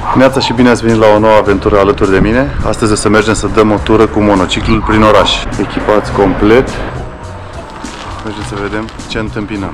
Neața și bine ați venit la o nouă aventură alături de mine. Astăzi o să mergem să dăm o tură cu monociclul prin oraș. Echipați complet. Mergem să vedem ce întâmpinăm.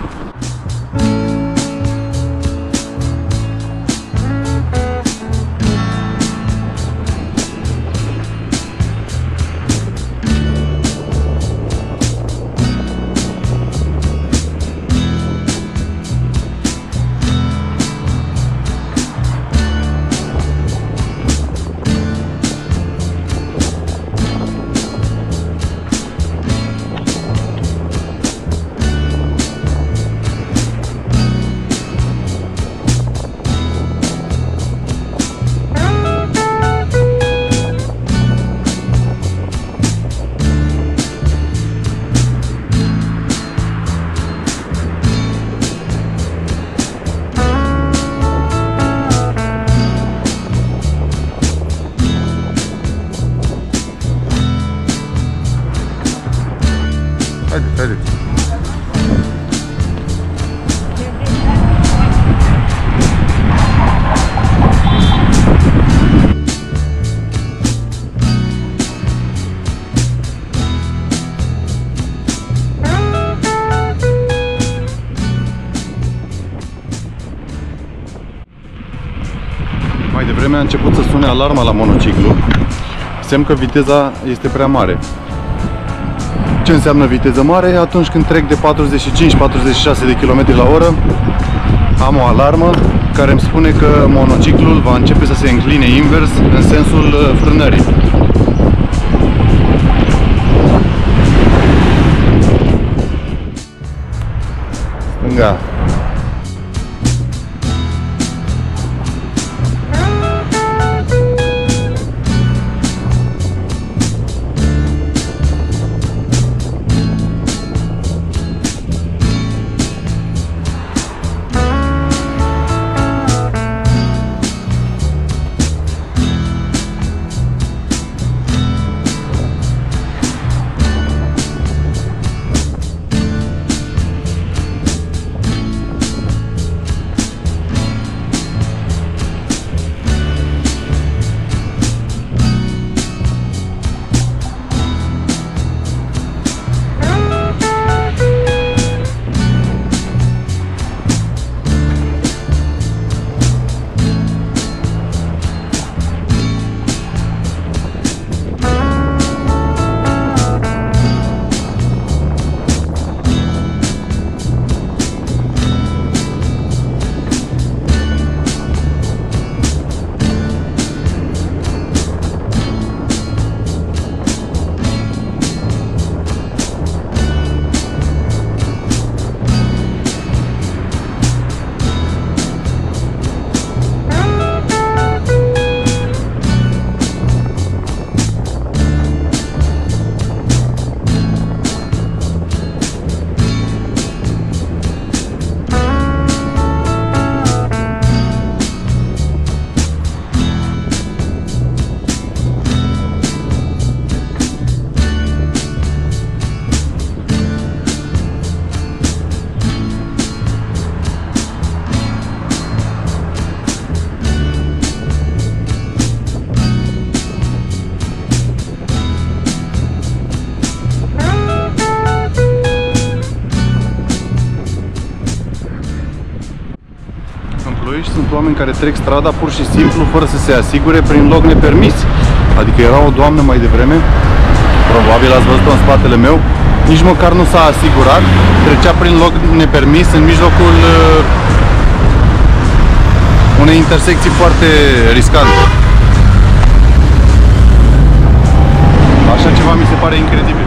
Haideți. Mai devreme a început să sune alarma la monociclu, semn că viteza este prea mare. Ce înseamnă viteză mare? Atunci când trec de 45-46 de km la oră, am o alarmă care îmi spune că monociclul va începe să se încline invers în sensul frânării. Stânga. Sunt oameni care trec strada pur și simplu fără să se asigure prin loc nepermis. Adică era o doamnă mai devreme, probabil ați văzut-o în spatele meu, nici măcar nu s-a asigurat, trecea prin loc nepermis în mijlocul unei intersecții foarte riscante. Așa ceva mi se pare incredibil.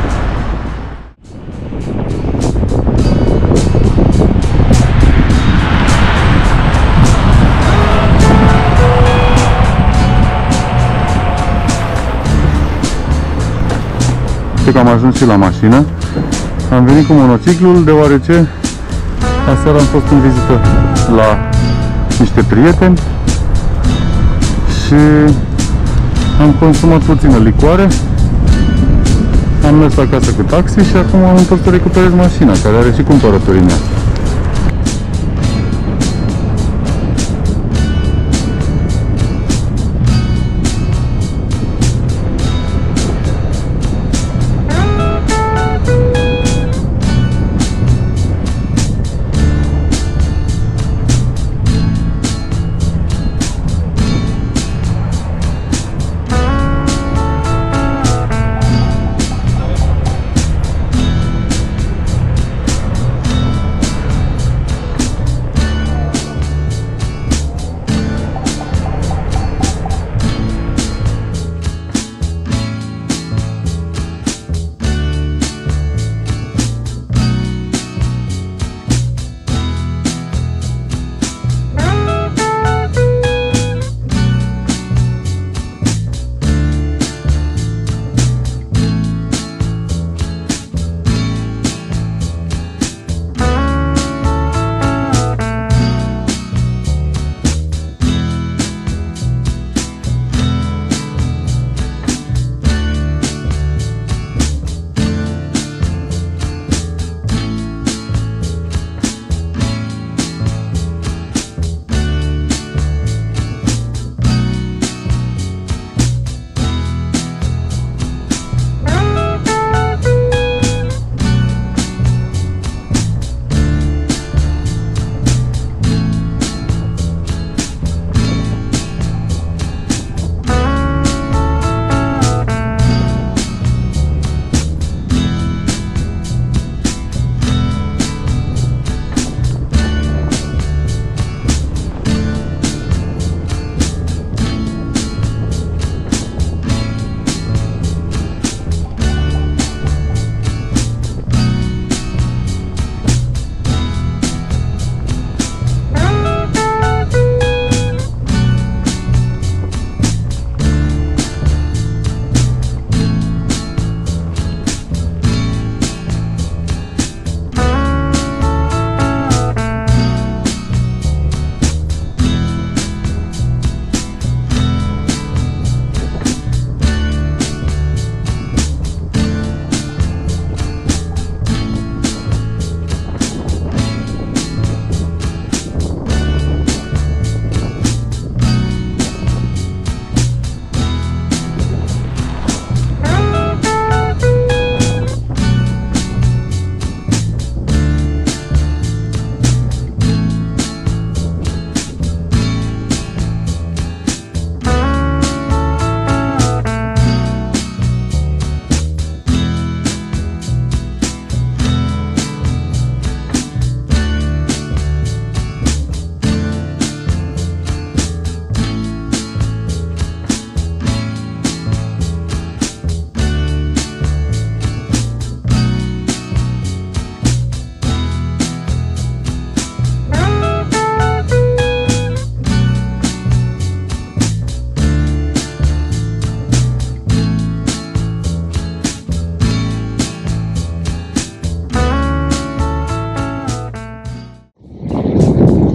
Că am ajuns și la mașină. Am venit cu monociclul deoarece aseară am fost în vizită la niște prieteni și am consumat puțină licoare, am mers acasă cu taxi și acum am întors să recuperez mașina, care are și cumpărături în ea.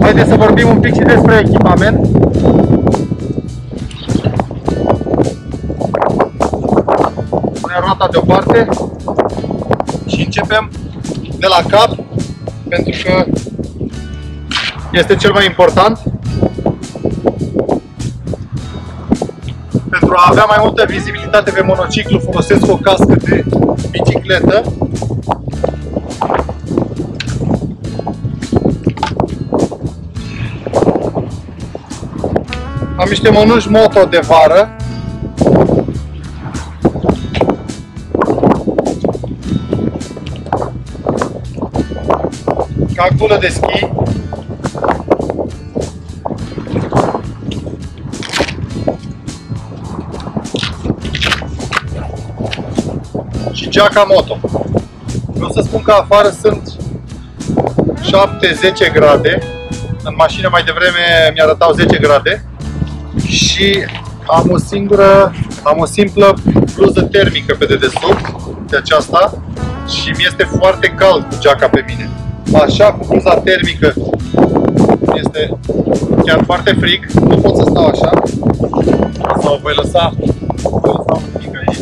Haideți să vorbim un pic și despre echipament. Punem roata deoparte și începem de la cap, pentru că este cel mai important. Pentru a avea mai multă vizibilitate pe monociclu, folosesc o cască de bicicletă. Am niște mănuși moto de vară. Ca gulă de schi. Și geaca moto. Vreau să spun că afară sunt 7-10 grade. În mașină mai devreme mi-arătau 10 grade. Și am o simplă bluză termică pe dedesubt de aceasta și mi este foarte cald cu geaca pe mine. Așa, cu bluza termică este chiar foarte frig, nu pot să stau așa. Sau voi lăsa un pic aici.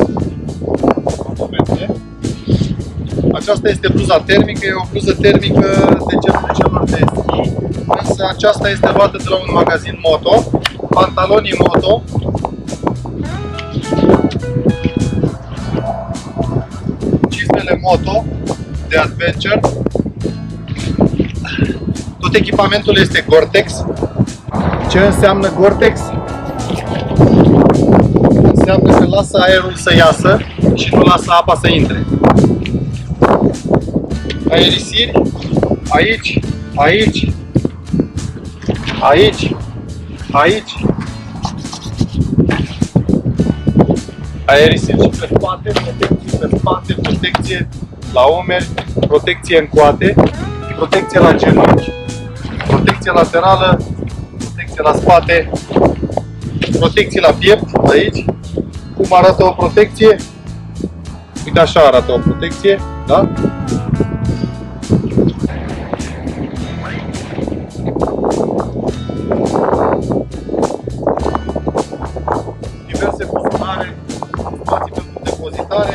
Aceasta este bluza termică, e o bluză termică de celor de schi, însă aceasta este luată de la un magazin moto. Pantalonii moto, cizmele moto de adventure, tot echipamentul este Gore-Tex. Ce înseamnă Gore-Tex? Înseamnă că lasă aerul să iasă și nu lasă apa să intre. Aerisiri, aici, aici, aici, aici. Aerisiri și pe spate, protecție pe spate, protecție la umeri, protecție în coate, protecție la genunchi, protecție laterală, protecție la spate, protecție la piept, aici. Cum arată o protecție? Uite, așa arată o protecție, da? Diverse buzunare, spații pentru depozitare.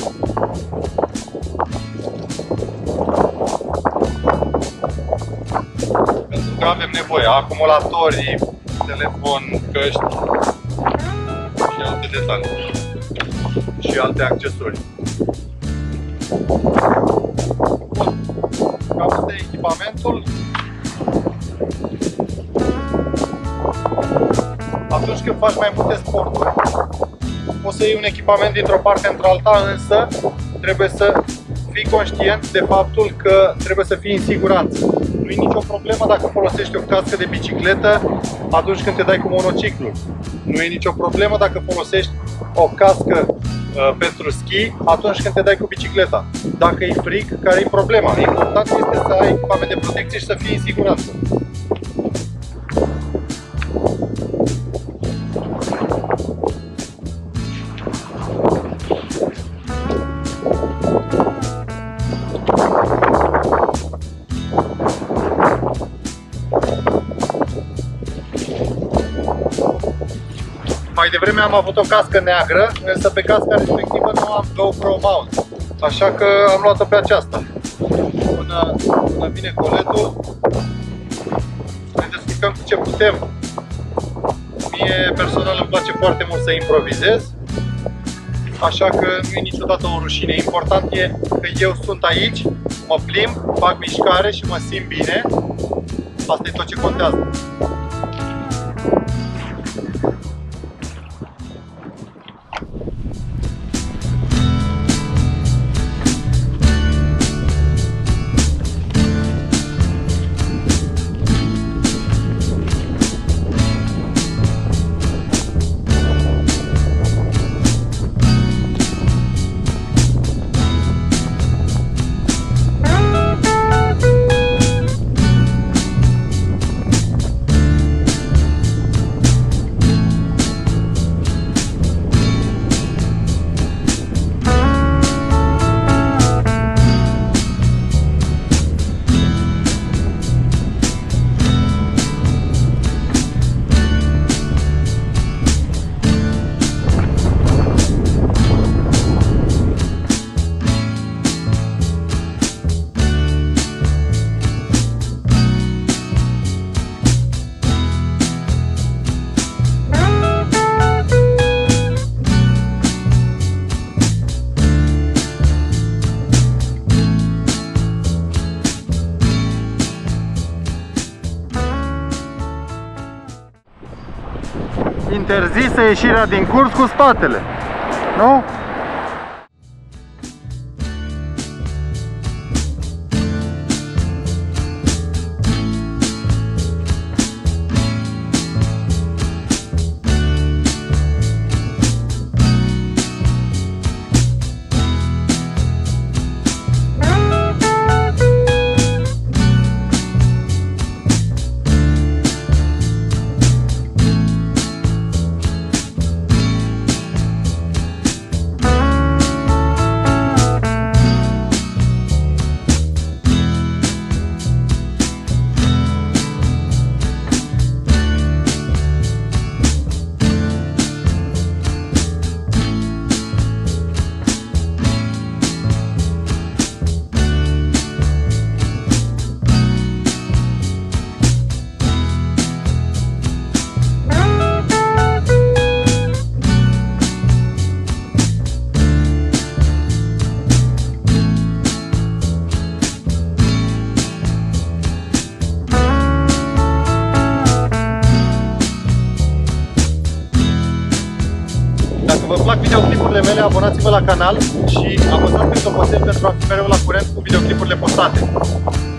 Pentru că avem nevoie, acumulatori, telefon, căști și alte detalii și alte accesorii. Bun, cam asta e echipamentul. Atunci când faci mai multe sporturi, poți să iei un echipament dintr-o parte într-alta, însă trebuie să fii conștient de faptul că trebuie să fii în siguranță. Nu e nicio problemă dacă folosești o cască de bicicletă atunci când te dai cu monociclul. Nu e nicio problemă dacă folosești o cască pentru schi atunci când te dai cu bicicleta. Dacă e frig, care e problema? Important este să ai echipament de protecție și să fii în siguranță. Mai devreme am avut o cască neagră, însă pe casca respectivă nu am GoPro mount, așa că am luat-o pe aceasta. Până vine coletul, ne descurcăm cu ce putem. Mie personal îmi place foarte mult să improvizez, așa că nu e niciodată o rușine. Important e că eu sunt aici, mă plimb, fac mișcare și mă simt bine. Asta e tot ce contează. interzisă ieșirea din curs cu spatele. Nu? Dacă vă plac videoclipurile mele, abonați-vă la canal și apăsați pe clopoțel pentru a fi mereu la curent cu videoclipurile postate.